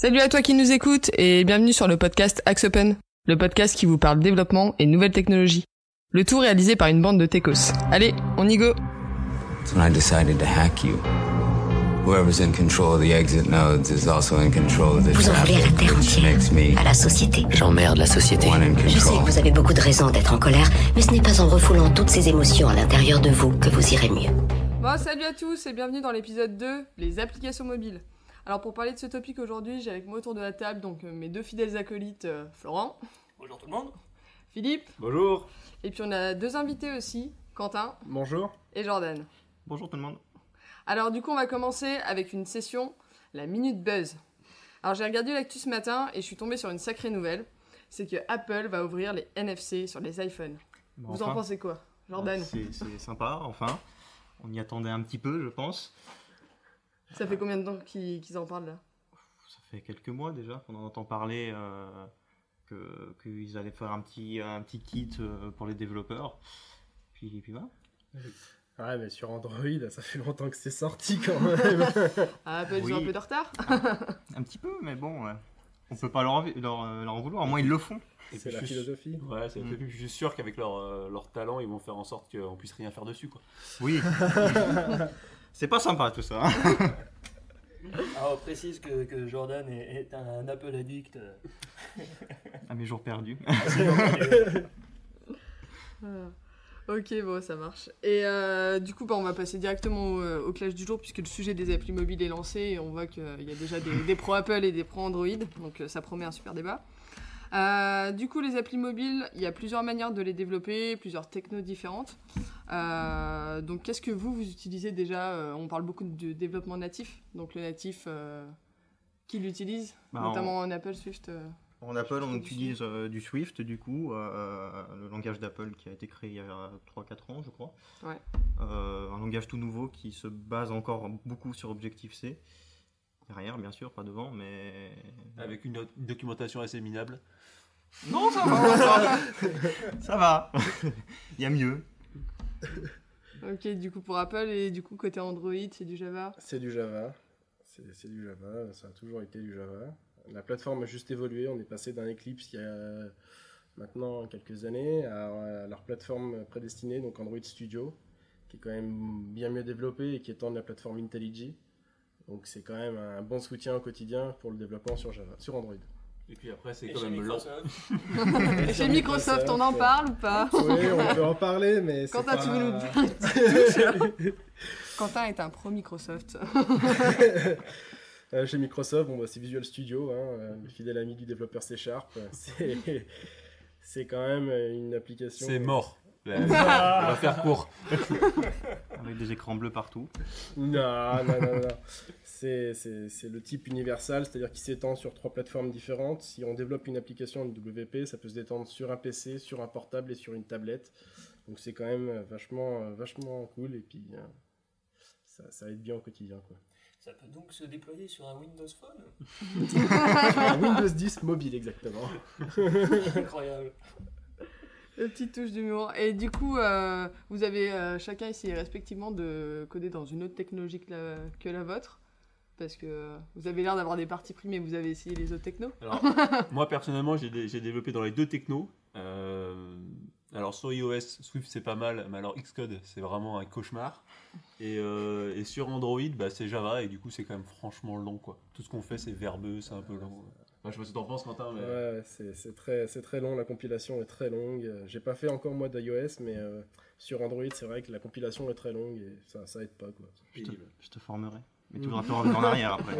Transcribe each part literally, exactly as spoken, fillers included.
Salut à toi qui nous écoutes et bienvenue sur le podcast Axe Open, le podcast qui vous parle développement et nouvelles technologies. Le tout réalisé par une bande de techos. Allez, on y go. That's when I decided to hack you. Whoever's in control of the exit nodes is also in control of the Vous en voulez à la traffic, terre which entière, makes me à la société. J'emmerde la société. one in Je sais control. que vous avez beaucoup de raisons d'être en colère, mais ce n'est pas en refoulant toutes ces émotions à l'intérieur de vous que vous irez mieux. Bon, salut à tous et bienvenue dans l'épisode deux, les applications mobiles. Alors pour parler de ce topic aujourd'hui, j'ai avec moi autour de la table donc euh, mes deux fidèles acolytes, euh, Florent. Bonjour tout le monde. Philippe. Bonjour. Et puis on a deux invités aussi, Quentin. Bonjour. Et Jordan. Bonjour tout le monde. Alors du coup on va commencer avec une session, la Minute Buzz. Alors j'ai regardé l'actu ce matin et je suis tombée sur une sacrée nouvelle, c'est que Apple va ouvrir les N F C sur les iPhones. Bon, Vous enfin, en pensez quoi, Jordan? c'est, c'est sympa, enfin. On y attendait un petit peu, je pense. Ça fait combien de temps qu'ils, qu'ils en parlent là? Ça fait quelques mois déjà qu'on en entend parler, euh, que, qu'ils allaient faire un petit, un petit kit euh, pour les développeurs. Puis, puis voilà. Ouais, mais sur Android, ça fait longtemps que c'est sorti quand même. Ah, Apple, ils Oui. ont un peu de retard. Un petit peu, mais bon, ouais. On peut pas leur, en- leur, euh, leur en vouloir, au moins ils le font. Et C'est puis, la je suis- philosophie. Ouais, c'est la Mm. philosophie. Je suis sûr qu'avec leur, euh, leur talent, ils vont faire en sorte qu'on puisse rien faire dessus, quoi. Oui. C'est pas sympa tout ça. hein. Alors, on précise que, que Jordan est, est un Apple addict. À mes jours perdus. Voilà. Ok, bon, ça marche. Et euh, du coup, bah, on va passer directement au, au clash du jour, puisque le sujet des applis mobiles est lancé, et on voit qu'il y a déjà des, des pros Apple et des pros Android, donc euh, ça promet un super débat. Euh, du coup, les applis mobiles, il y a plusieurs manières de les développer, plusieurs technos différentes. Euh, donc, qu'est-ce que vous, vous utilisez déjà? Euh, On parle beaucoup de développement natif, donc le natif, euh, qui l'utilise, Bah, notamment en Apple Swift. euh. En Apple, on Du utilise euh, du Swift, du coup, euh, le langage d'Apple qui a été créé il y a trois quatre ans, je crois. Ouais. Euh, un langage tout nouveau qui se base encore beaucoup sur Objective-C. Derrière, bien sûr, pas devant, mais... Avec une, une documentation assez minable. Non, ça va, ça va. Ça va. Il y a mieux. Ok, du coup, pour Apple, et du coup, côté Android, c'est du Java. C'est du Java. C'est, c'est du Java. Ça a toujours été du Java. La plateforme a juste évolué. On est passé d'un Eclipse il y a maintenant quelques années à, à leur plateforme prédestinée, donc Android Studio, qui est quand même bien mieux développée et qui étend de la plateforme IntelliJ. Donc c'est quand même un bon soutien au quotidien pour le développement sur Java, sur Android. Et puis après, c'est Et quand chez même long. Microsoft. Et chez Microsoft, on en parle ou pas? Oui, on peut en parler, mais c'est Quentin, pas... tu veux nous parler? Quentin est un pro Microsoft. Euh, chez Microsoft, bon, bah, c'est Visual Studio, hein, euh, le fidèle ami du développeur C Sharp. Euh, C'est, c'est quand même euh, une application. C'est mort. Là, on va faire court. Avec des écrans bleus partout. Non, non, non, non. C'est, c'est, c'est le type universal, c'est-à-dire qu'il s'étend sur trois plateformes différentes. Si on développe une application en W P, ça peut se détendre sur un P C, sur un portable et sur une tablette. Donc c'est quand même euh, vachement, euh, vachement cool et puis euh, ça, ça aide bien au quotidien, quoi. Ça peut donc se déployer sur un Windows Phone. Sur un Windows dix mobile, exactement. Incroyable. Le petit touche d'humour. Et du coup, euh, vous avez euh, chacun essayé respectivement de coder dans une autre technologie que la, que la vôtre. Parce que euh, vous avez l'air d'avoir des parties pris, mais vous avez essayé les autres technos. Alors, moi, personnellement, j'ai, dé- j'ai développé dans les deux technos. Euh, alors, sur iOS, Swift, c'est pas mal, mais alors Xcode, c'est vraiment un cauchemar. Et, euh, et sur Android, bah, c'est Java, et du coup, c'est quand même franchement long, quoi. Tout ce qu'on fait, c'est verbeux, c'est un peu long. Enfin, je sais pas ce que t'en penses, Quentin, mais... Ouais, c'est, c'est, très, c'est très long, la compilation est très longue. Euh, J'ai pas fait encore moi d'iOS, mais euh, sur Android, c'est vrai que la compilation est très longue et ça, ça aide pas, quoi. Je te, pénible. je te formerai. Mais tu voudras te revenir en arrière après.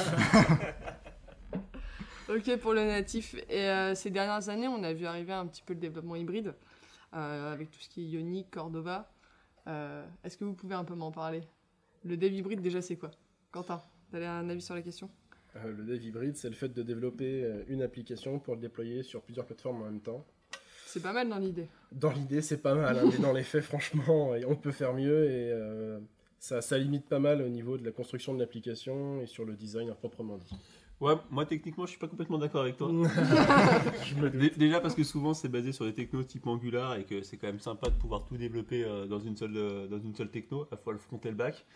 Ok, pour le natif. Et euh, ces dernières années, on a vu arriver un petit peu le développement hybride, euh, avec tout ce qui est Ionic, Cordova. Euh, est-ce que vous pouvez un peu m'en parler? Le dev hybride, déjà, c'est quoi? Quentin, t'avais un avis sur la question? Euh, le dev hybride, c'est le fait de développer euh, une application pour le déployer sur plusieurs plateformes en même temps. C'est pas mal dans l'idée. Dans l'idée, c'est pas mal, hein, mais dans les faits, franchement, on peut faire mieux et euh, ça, ça limite pas mal au niveau de la construction de l'application et sur le design à proprement dit. Ouais, moi, techniquement, je suis pas complètement d'accord avec toi. Je me doute. Dé- Déjà parce que souvent c'est basé sur des technos type Angular et que c'est quand même sympa de pouvoir tout développer euh, dans une seule euh, dans une seule techno, à la fois le front et le back.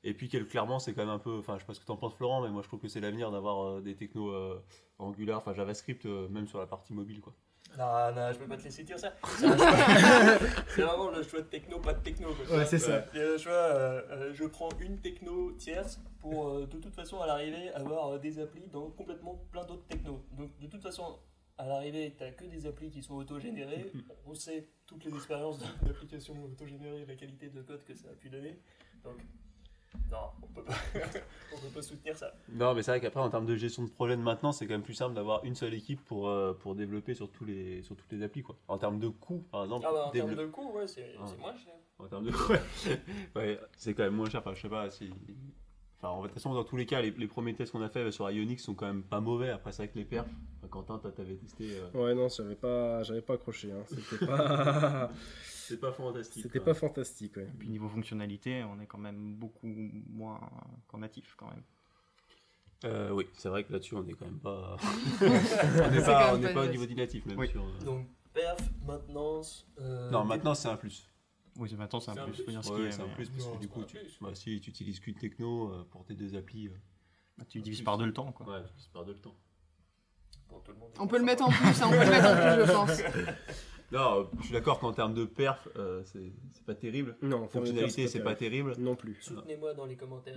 Et puis clairement, c'est quand même un peu, enfin, je sais pas ce que t'en penses Florent, mais moi je trouve que c'est l'avenir d'avoir euh, des technos euh, Angular, enfin JavaScript, euh, même sur la partie mobile, quoi. Non, non, je peux pas te laisser dire ça. C'est, un choix- c'est vraiment le choix de techno, pas de techno. Quoi. Ouais, c'est ça. C'est le choix, euh, euh, je prends une techno tierce pour euh, de toute façon à l'arrivée avoir euh, des applis dans complètement plein d'autres technos. Donc de toute façon, à l'arrivée, t'as que des applis qui sont autogénérées. On sait toutes les expériences d'applications autogénérées, la qualité de code que ça a pu donner. Donc non, on peut pas, on peut pas soutenir ça. Non, mais c'est vrai qu'après, en termes de gestion de projet de maintenance, c'est quand même plus simple d'avoir une seule équipe pour, euh, pour développer sur, tous les, sur toutes les applis, quoi. En termes de coût, par exemple. Ah bah, en dévelop- termes de coût, ouais, c'est, Ah. c'est moins cher. En termes de ouais, ouais, c'est quand même moins cher. Enfin, je sais pas si. Enfin, en fait, de toute façon, dans tous les cas, les, les premiers tests qu'on a fait sur Ionix sont quand même pas mauvais. Après, c'est vrai que les perfs, enfin, Quentin, toi, t'avais testé. Euh... Ouais, non, j'avais pas, j'avais pas accroché. Hein. C'était pas, C'est pas fantastique. c'était quoi. pas fantastique. Ouais. Et puis niveau fonctionnalité, on est quand même beaucoup moins qu'en natif quand même. Euh, oui, c'est vrai que là-dessus, on est quand même pas. on C'est n'est quand pas, même on n'est pas pas au une- niveau du natif, même. Oui. Sur, euh, Donc perf, maintenance. euh, Non, maintenant, c'est un plus. Oui, c'est maintenant c'est un C'est un plus, plus. faut dire ce Ouais, qui est, c'est un mais- plus parce Non, que du c'est coup, pas un tu, plus. bah, si tu utilises qu'une techno euh, pour tes deux applis, euh, bah, tu divises par deux le temps quoi. ouais, tu perds de le temps. pour tout le monde. On peut le mettre en plus, hein, on peut le mettre en plus, je pense. Non, euh, je suis d'accord qu'en termes de perf, euh, c'est c'est pas terrible. Non, Fonctionnalité, c'est pas terrible. Non plus. Soutenez-moi dans les commentaires.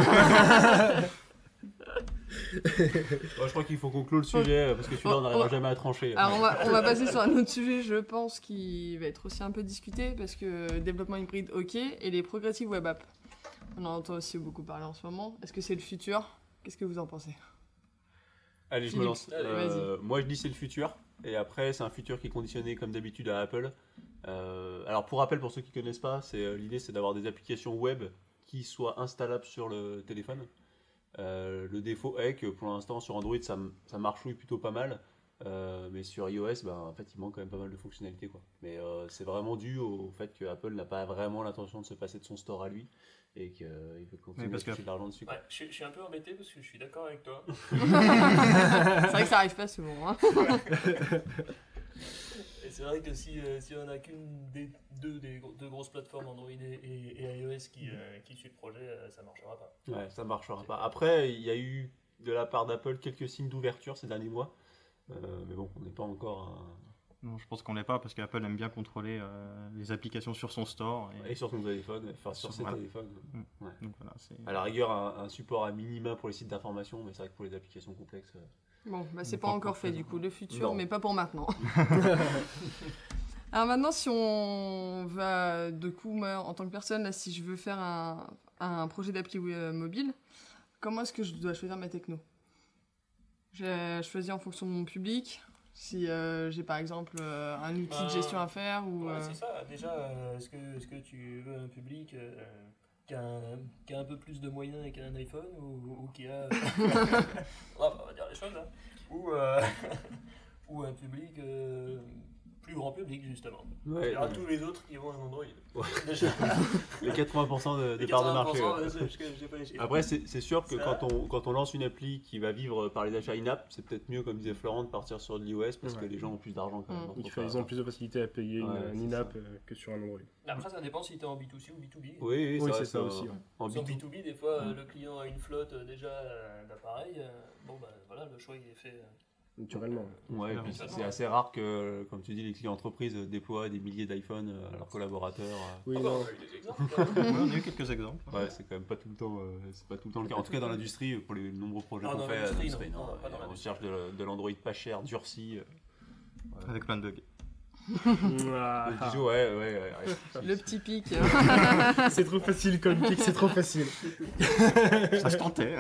Bon, je crois qu'il faut qu'on clôt le sujet euh, parce que celui-là, on On- n'arrivera on- jamais à trancher. Alors on va, on va passer sur un autre sujet, je pense, qui va être aussi un peu discuté, parce que développement hybride, ok, et les progressive web apps. On en entend aussi beaucoup parler en ce moment. Est-ce que c'est le futur? Qu'est-ce que vous en pensez? Allez, je me Philippe, lance. allez, Euh, moi, je dis c'est le futur. Et après, c'est un futur qui est conditionné, comme d'habitude, à Apple. Euh, alors, pour rappel, pour ceux qui ne connaissent pas, c'est, euh, l'idée, c'est d'avoir des applications web qui soient installables sur le téléphone. Euh, le défaut est que, pour l'instant, sur Android, ça, m- ça marchouille plutôt pas mal. Euh, mais sur iOS, ben, en fait, il manque quand même pas mal de fonctionnalités, quoi. Mais euh, c'est vraiment dû au fait que Apple n'a pas vraiment l'intention de se passer de son store à lui et qu'il veut continuer Oui, parce à toucher que- de l'argent dessus, quoi. Ouais, je, suis- je suis un peu embêté parce que je suis d'accord avec toi. C'est vrai que ça arrive pas souvent. Hein. Et c'est vrai que si, euh, si on n'a qu'une des deux des gros- deux grosses plateformes Android et, et- et iOS qui, euh, qui suit le projet, euh, ça marchera pas. Ouais, ça marchera pas. Après, il y a eu de la part d'Apple quelques signes d'ouverture ces derniers mois. Euh, mais bon, on n'est pas encore un... Non, je pense qu'on l'est pas parce qu'Apple aime bien contrôler euh, les applications sur son store. Et, Et sur son téléphone, enfin sur Sur- ses voilà. téléphones. Mm. Ouais. donc voilà, c'est. À la rigueur, un, un support à minima pour les sites d'information, mais c'est vrai que pour les applications complexes... euh, Bon, bah c'est On pas va encore pas fait faire. du coup, le futur, Non. mais pas pour maintenant. Alors maintenant, si on va, de coup, moi, en tant que personne, là, si je veux faire un, un projet d'appli euh, mobile, comment est-ce que je dois choisir ma techno? Je choisis en fonction de mon public, si euh, j'ai par exemple euh, un outil de Euh, gestion à faire ou... Ouais, euh, c'est ça. Déjà, euh, est-ce que, est-ce que tu veux un public euh, qui, a un, qui a un peu plus de moyens et qui a un iPhone ou, ou qui a. Ah, bah, on va dire les choses là. Ou, euh, ou un public. euh, plus grand public justement. Il Ouais, y aura ouais. tous les autres qui vont un Android. Ouais. Déjà. Les quatre-vingts pour cent de, des Les parts de marché. quatre-vingts pour ouais. cent, ouais, c'est- j'ai pas les chiffres. Après, c'est c'est sûr que Ça. quand on, quand on lance une appli qui va vivre par les achats in-app, c'est peut-être mieux, comme disait Florent, de partir sur de l'iOS parce que Ouais. les gens ont plus d'argent quand même. Mm. Donc, Ils, faut pas- ils ont plus de facilité à payer une, Ouais, un c'est in-app ça. euh, que sur un Android. Après, ça dépend si tu es en B deux C ou B deux B. Oui, oui, Oui, vrai, c'est ça euh, aussi, ouais. En Sur B deux B deux B, des fois, euh, Mm. le client a une flotte euh, déjà euh, d'appareils. euh, bon, bah voilà, le choix il est fait. euh. Naturellement. Ouais, et Ah, puis oui, c'est ça c'est va. assez rare que, comme tu dis, les clients entreprises déploient des milliers d'iPhone à leurs collaborateurs. euh. Oui, Ah bah, non. on a eu des exemples. quand même. Ouais, on a eu quelques exemples. Ouais, c'est quand même pas tout le temps, euh, c'est pas tout le temps le cas. En tout cas, dans l'industrie, pour les nombreux projets Ah, qu'on dans fait, l'industrie, l'industrie, non. non, Non, pas dans on l'industrie. cherche de, de l'Android pas cher, durci. euh. Avec plein de bugs. Ah, Le Dijon, ouais, ouais, ouais, ouais. Le petit pic. c'est trop facile comme kick, c'est trop facile. Ça se tentait.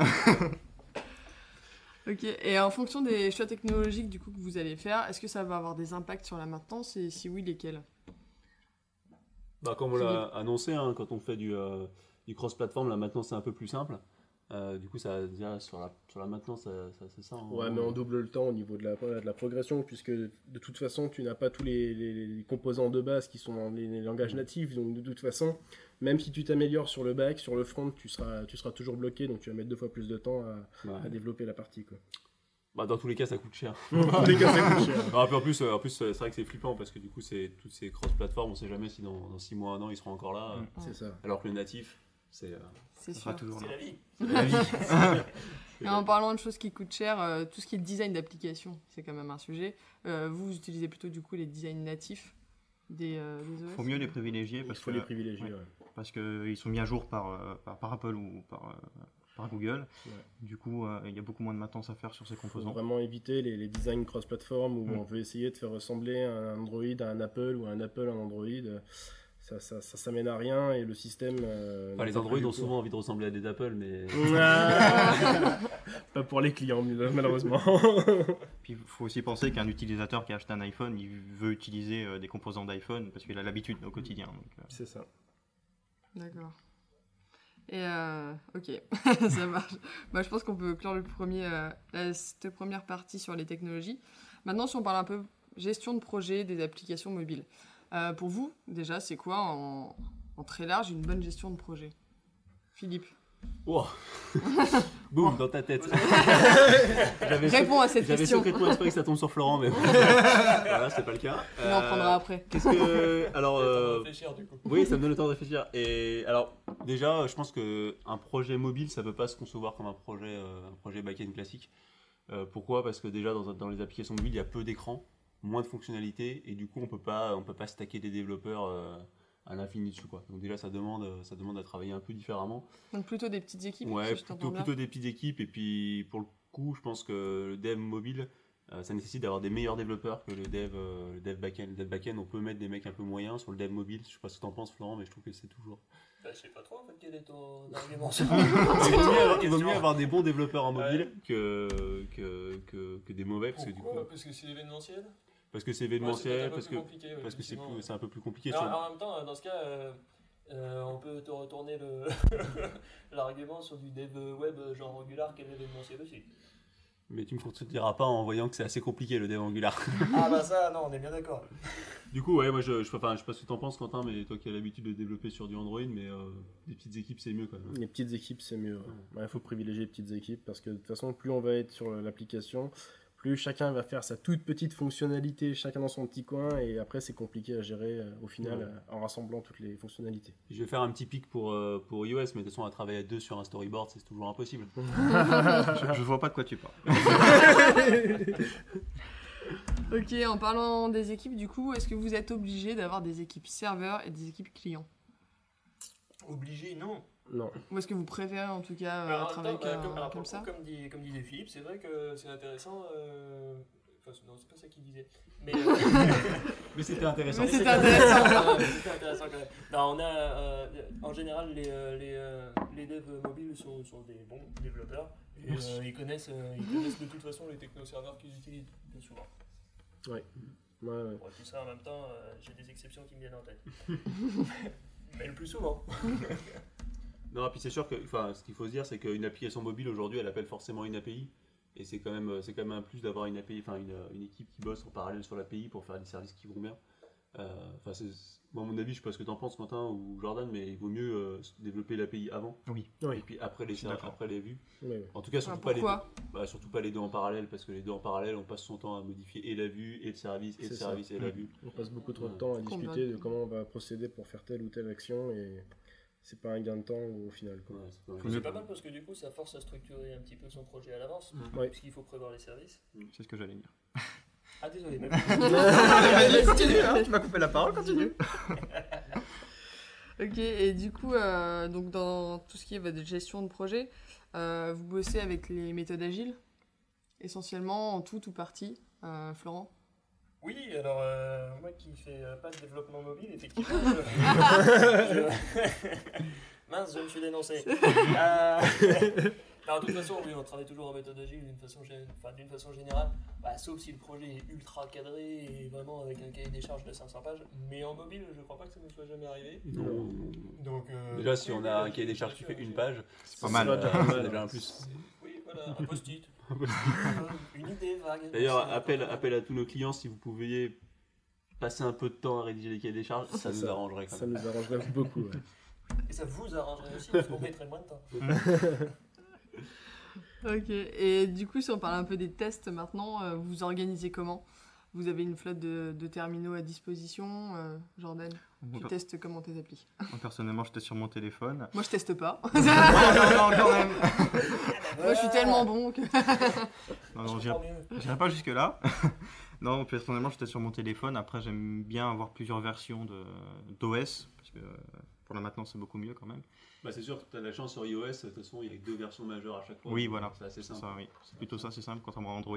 Ok, et en fonction des choix technologiques du coup que vous allez faire, est-ce que ça va avoir des impacts sur la maintenance et si oui, lesquels? Bah, comme on l'a annoncé, hein, quand on fait du, euh, du cross-platform, là maintenant c'est un peu plus simple. Euh, du coup, ça, déjà, sur, la, sur la maintenance, ça, ça, c'est ça. hein. Ouais, mais on double le temps au niveau de la, de la progression, puisque de toute façon, tu n'as pas tous les, les- les composants de base qui sont dans les, les langages natifs. Donc, de toute façon, même si tu t'améliores sur le back, sur le front, tu seras, tu seras toujours bloqué. Donc, tu vas mettre deux fois plus de temps à, Ouais. à développer la partie. Quoi. Bah, dans tous les cas, ça coûte cher. Dans tous les cas, ça coûte cher. Non, puis en plus, euh, en plus c'est vrai que c'est flippant parce que du coup, c'est toutes ces cross-platforms, on sait jamais si dans, dans six mois, un an, ils seront encore là. Mm. euh, C'est ça. Alors que le natif, C'est, euh, C'est Ça sûr. sera toujours C'est là. la vie. La vie. Et en parlant de choses qui coûtent cher, euh, tout ce qui est design d'application, c'est quand même un sujet. Euh, vous, vous utilisez plutôt du coup les designs natifs des, euh, des O S. Faut mieux les privilégier Il parce faut que les privilégier. ouais. ouais. parce qu'ils sont mis à jour par, euh, par, par Apple ou par, euh, par Google. Ouais. Du coup, euh, il y a beaucoup moins de maintenance à faire sur ces Il faut composants. vraiment éviter les, les designs cross-platform où Mm. on veut essayer de faire ressembler un Android à un Apple ou un Apple à un Android. Ça, ça, ça, ça mène à rien et le système. euh, Enfin, n'a les pas Android prévu ont pour. souvent envie de ressembler à des Apple, mais Pas pour les clients, malheureusement. Puis il faut aussi penser qu'un utilisateur qui a acheté un iPhone, il veut utiliser euh, des composants d'iPhone parce qu'il a l'habitude au quotidien. Donc, euh, C'est ça. D'accord. Et euh, ok, ça marche. Bah, je pense qu'on peut clore le premier, euh, la, cette première partie sur les technologies. Maintenant, si on parle un peu gestion de projet des applications mobiles. Euh, pour vous, déjà, c'est quoi en, en très large une bonne gestion de projet? Philippe, wow. Boum, dans ta tête. J'avais réponds à cette J'avais question. secrètement espéré que ça tombe sur Florent, mais bon. Voilà, c'est pas le cas. On en prendra après. Qu'est-ce que. Alors. Ça va euh, réfléchir du coup. Oui, ça me donne le temps de réfléchir. Et alors, déjà, je pense que un projet mobile, ça peut pas se concevoir comme un projet, euh, un projet back-end classique. Euh, pourquoi? Parce que déjà, dans, dans les applications mobiles, il y a peu d'écrans, moins de fonctionnalités, et du coup, on peut pas, on peut pas stacker des développeurs euh, à l'infini dessus, quoi. Donc déjà, ça demande, ça demande à travailler un peu différemment. Donc plutôt des petites équipes. Ouais, si je t'entends plutôt, bien. plutôt des petites équipes. Et puis, pour le coup, je pense que le dev mobile, euh, ça nécessite d'avoir des meilleurs développeurs que le dev, euh, le dev back-end. Le dev back-end, on peut mettre des mecs un peu moyens sur le dev mobile. Je sais pas ce que t'en penses, Florent, mais je trouve que c'est toujours. Bah, je sais pas trop en fait quel est ton argument sur Il vaut mieux avoir, il vaut question. mieux avoir des bons développeurs en mobile Ouais. que, que, que, que des mauvais, parce que du coup, Pourquoi? Parce que c'est événementiel. parce que c'est Ouais, c'est événementiel, peut-être un peu parce plus que, compliqué, ouais, parce que c'est effectivement. plus- c'est un peu plus compliqué. Mais sur- en, en même temps, dans ce cas, euh, euh, on peut te retourner le l'argument sur du dev web genre Angular qui est événementiel aussi. Mais tu me contrediras pas en voyant que c'est assez compliqué le dev Angular. Ah bah ça, non, on est bien d'accord. Du coup, ouais, moi je, je, enfin, je sais pas ce que t'en penses, Quentin, mais toi qui as l'habitude de développer sur du Android, mais euh, des petites équipes c'est mieux quand même. Les petites équipes, c'est mieux. Il ouais. faut privilégier les petites équipes parce que de toute façon, plus on va être sur l'application, plus chacun va faire sa toute petite fonctionnalité, chacun dans son petit coin, et après c'est compliqué à gérer euh, au final Ouais. euh, en rassemblant toutes les fonctionnalités. Je vais faire un petit pic pour, euh, pour iOS, mais de toute façon, à travailler à deux sur un storyboard, c'est toujours impossible. je, je vois pas de quoi tu parles. Ok, en parlant des équipes, du coup, est-ce que vous êtes obligé d'avoir des équipes serveurs et des équipes clients? Obligé, non. Non. Ou est-ce que vous préférez en tout cas Mais euh, en même travailler temps, bah, comme, comme, alors, pour comme le ça? coup, comme, dit, comme disait Philippe, c'est vrai que c'est intéressant. Euh... Enfin, non, c'est pas ça qu'il disait. Mais, euh... Mais c'était intéressant. Mais c'était intéressant. C'était intéressant quand même. Non, on a, euh, en général, les, euh, les, euh, les devs mobiles sont, sont des bons développeurs. Et, euh, ils, connaissent, euh, ils connaissent de toute façon les techno-serveurs qu'ils utilisent bien souvent. Ouais. Ouais, ouais. Pour tout ça, en même temps, euh, j'ai des exceptions qui me viennent en tête. Mais le plus souvent. Non, puis c'est sûr que, enfin, ce qu'il faut se dire, c'est qu'une application mobile aujourd'hui, elle appelle forcément une A P I. Et c'est quand même, c'est quand même un plus d'avoir une A P I, enfin une, une équipe qui bosse en parallèle sur l'A P I pour faire des services qui vont bien. Euh, Enfin, c'est, moi, à mon avis, je sais pas ce que t'en penses, Quentin ou Jordan, mais il vaut mieux euh, développer l'A P I avant. Oui. Oui. Et puis après les, Je suis d'accord. après les vues. Ouais, ouais. En tout cas, Ah, surtout, pas les deux, pourquoi? bah, surtout pas les deux en parallèle, parce que les deux en parallèle, on passe son temps à modifier et la vue, et le service, et le C'est ça. service, et la Mm. vue. On passe beaucoup trop de Ouais. temps à Combien discuter de- de comment on va procéder pour faire telle ou telle action et c'est pas un gain de temps au final. Quoi. Ouais, c'est pas C'est mal. pas mal parce que du coup, ça force à structurer un petit peu son projet à l'avance. Ouais. Puisqu'il faut prévoir les services. C'est ce que j'allais dire. Ah, désolé, même. Continue, hein, tu m'as coupé la parole, continue. Ok, et du coup, euh, donc dans tout ce qui est votre gestion de projet, euh, vous bossez avec les méthodes agiles, essentiellement en tout ou partie, euh, Florent? Oui, alors euh, moi qui fais euh, pas de développement mobile, effectivement. je- je- Mince, je me suis dénoncé. Euh, alors, de toute façon, oui, on travaille toujours en méthode agile d'une façon, gé- enfin, d'une façon générale, bah, sauf si le projet est ultra cadré et vraiment avec un cahier des charges de cinq cents pages. Mais en mobile, je crois pas que ça nous soit jamais arrivé. Non. Donc, euh, Déjà, si oui, on oui, a un bien cahier des sûr, charges qui bien fait sûr, une bien page, C'est pas Ça mal. va euh, déjà c'est pas mal. déjà un plus. sûr. Oui, voilà, un post-it. Une idée vague. D'ailleurs, C'est appel, important. appel à tous nos clients, si vous pouviez passer un peu de temps à rédiger les cahiers des charges, ça C'est nous ça. arrangerait quand Ça même. nous arrangerait beaucoup. Ouais. Et ça vous arrangerait aussi parce qu'on mettrait moins de temps. Ok, et du coup, si on parle un peu des tests maintenant, euh, vous vous organisez comment? Vous avez une flotte de, de terminaux à disposition. euh, Jordan, tu Moi, testes comment tes applis? moi, personnellement, j'étais sur mon téléphone. Moi, je teste pas. non, non, quand même. Moi, je suis tellement bon que... Non, non, Je j'irai comprends mieux. j'irai pas jusque-là. Non, personnellement, j'étais sur mon téléphone. Après, j'aime bien avoir plusieurs versions de d'O S, parce que euh, pour la maintenance, c'est beaucoup mieux quand même. Bah, c'est sûr que tu as la chance sur iOS, de toute façon, il y a que deux versions majeures à chaque fois. Oui, donc voilà. C'est assez C'est simple. ça, oui. C'est plutôt ça, c'est simple, contrairement à Android.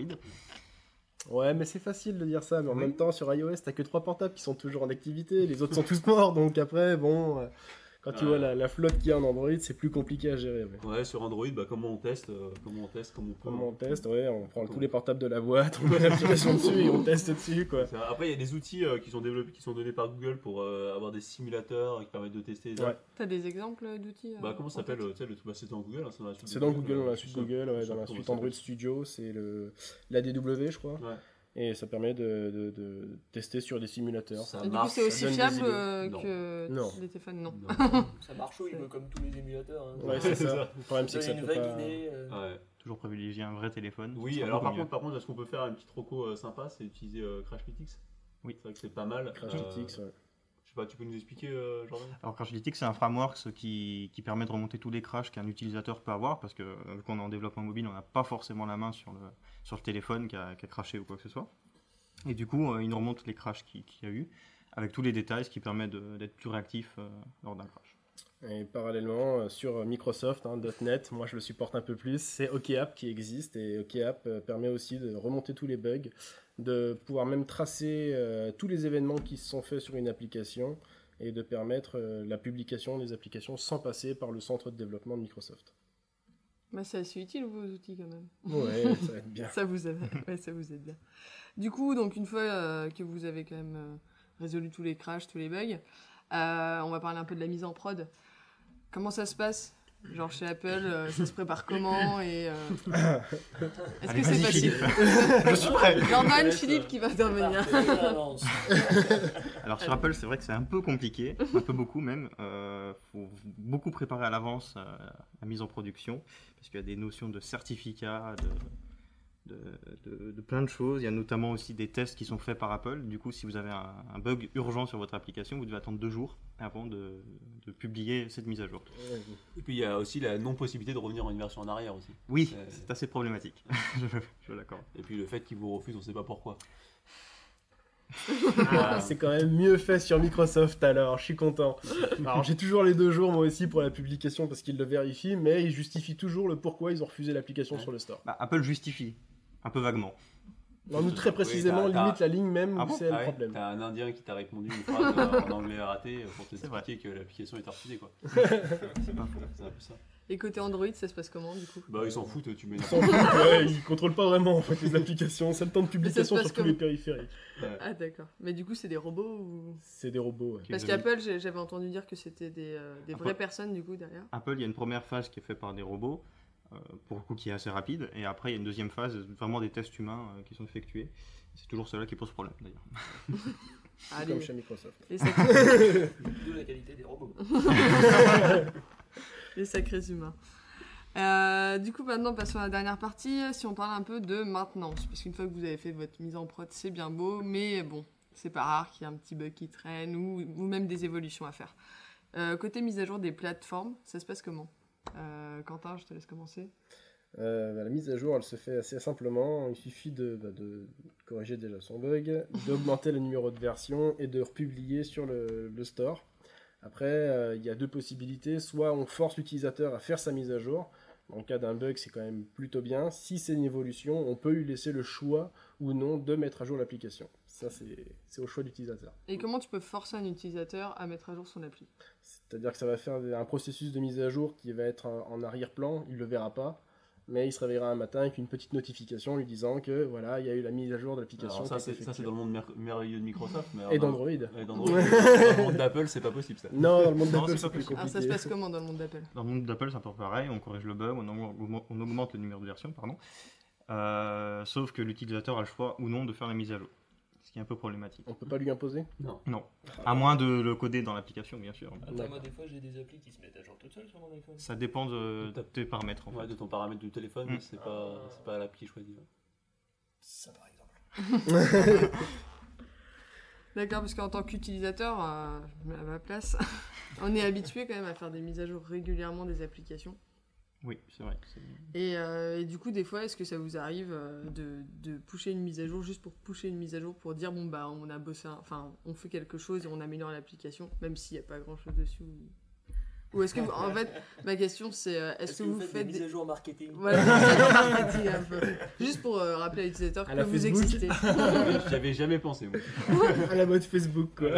Ouais, mais c'est facile de dire ça, mais en Oui. même temps, sur iOS, t'as que trois portables qui sont toujours en activité, les autres sont tous morts, donc après, bon, euh, quand tu Ouais. vois la, la flotte qu'il y a en Android, c'est plus compliqué à gérer. Ouais. Ouais, sur Android, bah, comment on teste, euh, comment on teste, comme on peut. Comment on teste, ouais, on prend tous les portables de la boîte, on met l'application dessus et on teste dessus, quoi. C'est vrai. Après, il y a des outils euh, qui sont développés, qui sont donnés par Google pour euh, avoir des simulateurs qui permettent de tester. les Ouais. apps. T'as des exemples d'outils euh, Bah, comment ça en tête s'appelle euh, tu sais, le- bah, c'est dans Google, hein, c'est dans la suite. C'est de dans Google, dans euh, la suite je sais- Google, ouais, je sais dans la pas comment suite ça Android s'appelle. Studio, c'est le l'A D W, je crois, Ouais. et ça permet de, de- de tester sur des simulateurs. Ça Et du coup, marche. c'est aussi donne des fiable idées. euh, Non. que Non. les téléphones, non. Non. Ça marche oui, mais comme tous les émulateurs. Hein. Ouais, c'est ça. Le problème, c'est que Ça ça donne une peut vague pas... idée. euh, Ouais. Toujours privilégier un vrai téléphone. ce Oui, sera alors beaucoup par mieux. contre, par contre, est-ce qu'on peut faire un petit troco euh, sympa, c'est utiliser euh, Crashlytics. Oui. C'est vrai que c'est pas mal. Crashlytics, Euh, ouais. Je sais pas, tu peux nous expliquer, euh, Jordan? Alors Crashlytics, c'est un framework qui, qui permet de remonter tous les crashs qu'un utilisateur peut avoir, parce que euh, vu qu'on est en développement mobile, on n'a pas forcément la main sur le, sur le téléphone qui a, qui a crashé ou quoi que ce soit. Et du coup, euh, il nous remonte les crashs qu'il qu'il y a eu, avec tous les détails, ce qui permet de- d'être plus réactif euh, lors d'un crash. Et parallèlement, euh, sur Microsoft, hein, .NET, moi je le supporte un peu plus, c'est OKApp qui existe, et OKApp euh, permet aussi de remonter tous les bugs, de pouvoir même tracer euh, tous les événements qui se sont faits sur une application, et de permettre euh, la publication des applications sans passer par le centre de développement de Microsoft. Bah, c'est assez utile, vos outils, quand même. Ouais, ça va être bien. Ça vous aide, ouais, ça vous aide bien. Du coup, donc une fois euh, que vous avez quand même euh, résolu tous les crashs, tous les bugs, euh, on va parler un peu de la mise en prod. Comment ça se passe? Genre chez Apple, euh, ça se prépare comment et euh, est-ce Allez, que c'est vas-y, facile? Je suis prêt. Jordan, Philippe qui va intervenir. parfait, ça avance. Alors sur Apple, c'est vrai que c'est un peu compliqué, un peu beaucoup même. Il faut beaucoup préparer à l'avance euh, la mise en production, parce qu'il y a des notions de certificats, de, de, de- de plein de choses. Il y a notamment aussi des tests qui sont faits par Apple. Du coup, si vous avez un, un bug urgent sur votre application, vous devez attendre deux jours avant de, de publier cette mise à jour. Et puis il y a aussi la non-possibilité de revenir en une version en arrière aussi. Oui, Euh, c'est assez problématique. je, je suis d'accord. Et puis le fait qu'ils vous refusent, on sait pas pourquoi. Ah, c'est quand même mieux fait sur Microsoft alors, je suis content. Alors j'ai toujours les deux jours moi aussi pour la publication parce qu'ils le vérifient, mais ils justifient toujours le pourquoi ils ont refusé l'application Ouais. sur le store. Bah, Apple justifie, un peu vaguement. Non, nous très précisément, Oui, t'as- limite la ligne même Ah où bon c'est Ah le ouais, problème. T'as un Indien qui t'a répondu une phrase euh, en anglais raté pour C'est vrai. t'expliquer que l'application est refusée quoi. C'est pas faux. C'est un peu ça. Et côté Android, ça se passe comment du coup? Bah ils s'en foutent, tu mets Ils s'en foutent, ouais, ils contrôlent pas vraiment en fait les applications, c'est le temps de publication passe sur tous comme- les périphériques. Ah d'accord. Mais du coup, c'est des robots ou... C'est des robots. ouais. Parce Vous avez- qu'Apple, j'ai- j'avais entendu dire que c'était des, euh, des vraies Apple. personnes du coup derrière. Apple, il y a une première phase qui est faite par des robots, euh, pour le coup qui est assez rapide, et après il y a une deuxième phase, vraiment des tests humains euh, qui sont effectués. C'est toujours cela qui pose problème d'ailleurs. Allez, Comme chez Microsoft. les sacrés, D'où la qualité des robots. les sacrés humains. Euh, du coup, maintenant, passons à la dernière partie. Si on parle un peu de maintenance, parce qu'une fois que vous avez fait votre mise en prod, c'est bien beau, mais bon, c'est pas rare qu'il y ait un petit bug qui traîne ou, ou même des évolutions à faire. Euh, côté mise à jour des plateformes, ça se passe comment? euh, Quentin, je te laisse commencer. Euh, bah, la mise à jour, elle se fait assez simplement. Il suffit de, bah, de corriger déjà son bug, d'augmenter le numéro de version et de republier sur le, le store. Après, euh, il y a deux possibilités. Soit on force l'utilisateur à faire sa mise à jour. Dans le cas d'un bug, c'est quand même plutôt bien. Si c'est une évolution, on peut lui laisser le choix ou non de mettre à jour l'application. Ça, c'est c'est au choix de l'utilisateur. Et comment tu peux forcer un utilisateur à mettre à jour son appli? C'est-à-dire que ça va faire un processus de mise à jour qui va être en en arrière-plan. Il ne le verra pas. Mais il se réveillera un matin avec une petite notification lui disant que voilà, il y a eu la mise à jour de l'application. Alors ça qui a été c'est ça, c'est effectuée. dans le monde mer- merveilleux de Microsoft. Mais Et alors, d'Android. Et d'Android. Dans le monde d'Apple, c'est pas possible ça. Non, dans le monde Non, d'Apple, c'est c'est pas plus possible. Alors, compliqué. ça se passe comment dans le monde d'Apple? Dans le monde d'Apple, c'est un peu pareil, on corrige le bug, on augmente, on augmente le numéro de version, pardon. Euh, sauf que l'utilisateur a le choix ou non de faire la mise à jour, ce qui est un peu problématique. On peut pas lui imposer. Non, à moins de le coder dans l'application, bien sûr. Attends, moi des fois j'ai des applis qui se mettent à jour toutes seules sur mon iPhone. Ça dépend de, de tes paramètres en fait. Ouais, de ton paramètre du téléphone, Mm. mais c'est pas, c'est pas l'app qui choisit. Ça, par exemple. D'accord, parce qu'en tant qu'utilisateur, euh, je me mets à ma place, on est habitué quand même à faire des mises à jour régulièrement des applications. Oui, c'est vrai. c'est- Et, euh, et du coup, des fois, est-ce que ça vous arrive euh, de, de pusher une mise à jour juste pour pusher une mise à jour pour dire bon bah on a bossé, un- enfin on fait quelque chose et on améliore l'application, même s'il n'y a pas grand-chose dessus. Ou, ou est-ce que vous- en fait, ma question c'est euh, est-ce, Est-ce que, vous faites des mises à jour marketing? voilà, des mises à jour marketing un peu, juste pour euh, rappeler à l'utilisateur À que la vous Facebook. existez. J'y avais jamais pensé, moi. À la mode Facebook, quoi.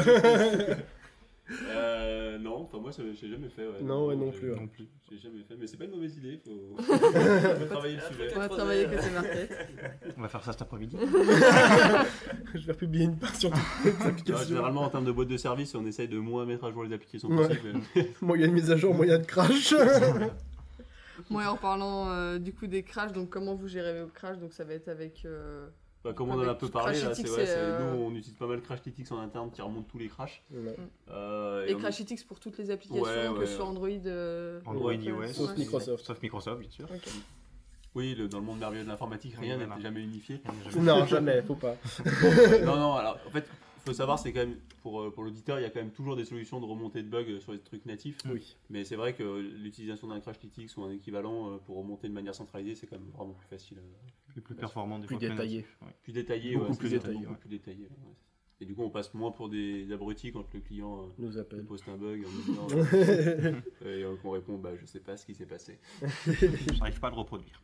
Euh, non, enfin moi, ça- j'ai jamais fait. Ouais. Non, ouais, non j'ai- plus, ouais. Non plus. J'ai jamais fait, mais c'est pas une mauvaise idée. Faut, faut travailler le sujet. On va travailler côté market. On va faire ça cet après-midi. Je vais republier une part sur toutes les Alors, applications. généralement, en termes de boîte de service, on essaye de moins mettre à jour les applications Ouais. possible. Moyen de mise à jour, moyen de crash. Moi, en parlant euh, du coup des crashs, donc comment vous gérez vos crashs? Donc ça va être avec. euh, Bah, comme on en a un peu parlé, là, c'est, Crashlytics, ouais, c'est, c'est- euh, nous on utilise pas mal Crashlytics en interne qui remonte tous les crashs. Ouais. Euh, Et on- Crashlytics pour toutes les applications, Ouais, que ouais, ce soit ouais. Android. euh, Android, Apple, iOS. Sauf ouais. Microsoft. Sauf Microsoft, bien sûr. Ok. Oui, le- dans le monde merveilleux de l'informatique, Oui, rien voilà. n'était jamais unifié. Non, jamais, faut pas. non, non, alors en fait, il faut savoir, c'est quand même, pour, euh, pour l'auditeur, il y a quand même toujours des solutions de remontée de bugs sur les trucs natifs. Oui. Mais c'est vrai que l'utilisation d'un Crashlytics ou un équivalent euh, pour remonter de manière centralisée, c'est quand même vraiment plus facile. euh, Plus, plus performant, des Plus fois, détaillé. natif, ouais. plus détaillé. Beaucoup ouais, plus c'est ça, détaillé, beaucoup ouais. plus détaillé, ouais. Et du coup, on passe moins pour des abrutis quand le client euh, Nous nous appelle. poste un bug en nous disant, euh, et euh, qu'on répond bah je sais pas ce qui s'est passé. J'arrive pas à le reproduire.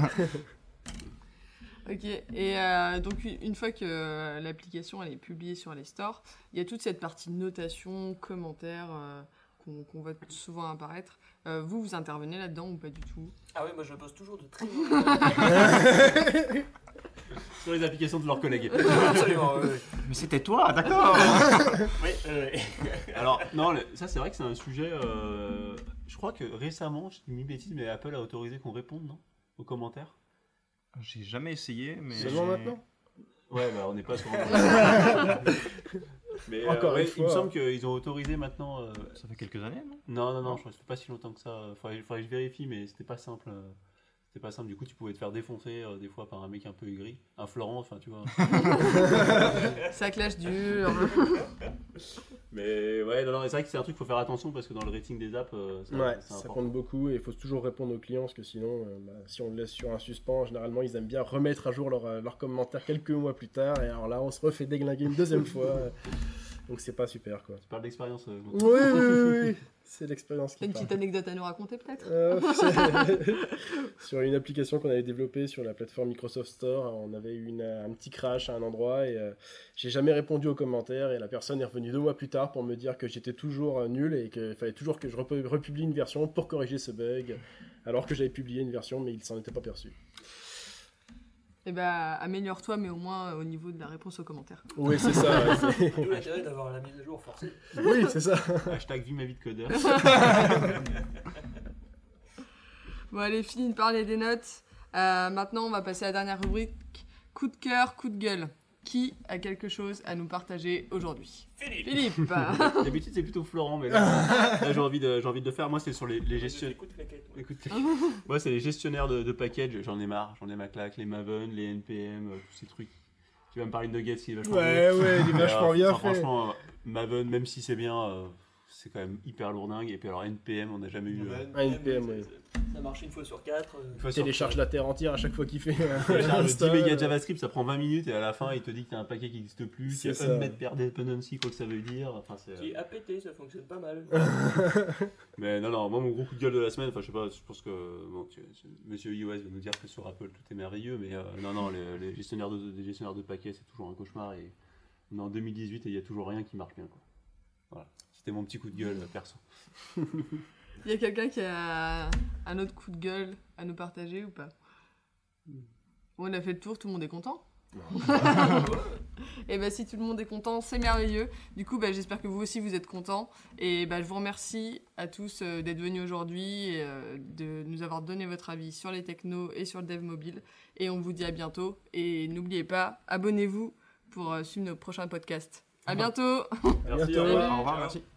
Ok, et euh, donc une une fois que euh, l'application elle est publiée sur les stores, il y a toute cette partie notation, commentaires euh, qu'on qu'on voit souvent apparaître. Euh, vous, vous intervenez là-dedans ou pas du tout? Ah oui, moi je pose toujours de très mauvais. Sur les applications de leurs collègues. Absolument, oui. Mais c'était toi, d'accord. Oui, euh, Alors, non, le- ça c'est vrai que c'est un sujet. euh, je crois que récemment, je dis une bêtise, mais Apple a autorisé qu'on réponde, non? Aux commentaires. J'ai jamais essayé, mais. Seulement j'ai- maintenant. Ouais, bah on n'est pas sur. mais Encore euh, ouais, une il me fois. semble qu'ils ont autorisé maintenant. euh, Ça fait quelques années, non? Non, non, non, je crois que c'était pas si longtemps que ça. Faudrait, faudrait que je vérifie, mais c'était pas simple. euh, C'était pas simple. Du coup, tu pouvais te faire défoncer euh, des fois par un mec un peu aigri, un Florent, enfin, tu vois. Ça clash dur. Mais ouais, non, non, c'est vrai que c'est un truc qu'il faut faire attention parce que dans le rating des apps, euh, ça, Ouais, c'est ça important. compte beaucoup et il faut toujours répondre aux clients parce que sinon, euh, bah, si on le laisse sur un suspens, généralement ils aiment bien remettre à jour leurs euh, leurs commentaires quelques mois plus tard et alors là on se refait déglinguer une deuxième fois. euh, Donc c'est pas super quoi. Tu parles d'expérience. euh, Oui, oui, oui, oui. C'est l'expérience qui T'as une parle. petite anecdote à nous raconter peut-être? Euh, c'est- sur une application qu'on avait développée sur la plateforme Microsoft Store, on avait eu une- un petit crash à un endroit et euh, j'ai jamais répondu aux commentaires et la personne est revenue deux mois plus tard pour me dire que j'étais toujours euh, nul et qu'il fallait toujours que je rep- republie une version pour corriger ce bug alors que j'avais publié une version mais il s'en était pas perçu. Eh bah, améliore-toi, mais au moins euh, au niveau de la réponse aux commentaires. Oui, c'est ça. ouais, c'est- d'où l'intérêt d'avoir la mise à jour forcée. oui, c'est ça. Hashtag vie ma vie de codeur. Bon, allez, fini de parler des notes. Euh, maintenant, on va passer à la dernière rubrique. Coup de cœur, coup de gueule. Qui a quelque chose à nous partager aujourd'hui? Philippe. Philippe. D'habitude, c'est plutôt Florent, mais là, là, j'ai envie de, j'ai envie de le faire. Moi, c'est sur les, les gestionnaires. Écoute claquette, ouais. Écoutez, moi, c'est les gestionnaires de, de packages. J'en ai marre. J'en ai ma claque. Les Maven, les N P M, euh, tous ces trucs. Tu vas me parler de Nuggets qui est vachement Ouais, ouais, il est bien. vachement Alors, bien enfin, fait. Franchement, euh, Maven, même si c'est bien, euh, c'est quand même hyper lourdingue. Et puis alors N P M, on n'a jamais eu. euh, Un N P M, oui. Ça marche une fois sur quatre. euh, une fois Il sur- télécharge la terre entière à chaque fois qu'il fait un télécharge dix install. mégas JavaScript, ça prend vingt minutes et à la fin il te dit que t'as un paquet qui n'existe plus, C'est qu'il y a ça. unmet per dependency, quoi que ça veut dire. Enfin, c'est... Qui a pété, ça fonctionne pas mal. Mais non, non, moi mon gros coup de gueule de la semaine, enfin je sais pas, je pense que bon, tu- tu- Monsieur iOS va nous dire que sur Apple tout est merveilleux, mais euh, non, non, les, les gestionnaires de, les gestionnaires de paquets c'est toujours un cauchemar et on est en deux mille dix-huit et il n'y a toujours rien qui marche bien. Quoi. Voilà, c'était mon petit coup de gueule euh, perso. Il y a quelqu'un qui a un autre coup de gueule à nous partager ou pas? On a fait le tour, tout le monde est content? Et bah si tout le monde est content, c'est merveilleux. Du coup, bah, j'espère que vous aussi vous êtes contents. Et bah, je vous remercie à tous euh, d'être venus aujourd'hui et euh, de nous avoir donné votre avis sur les technos et sur le dev mobile. Et on vous dit à bientôt. Et n'oubliez pas, abonnez-vous pour euh, suivre nos prochains podcasts. À bientôt. À bientôt. Au revoir, merci.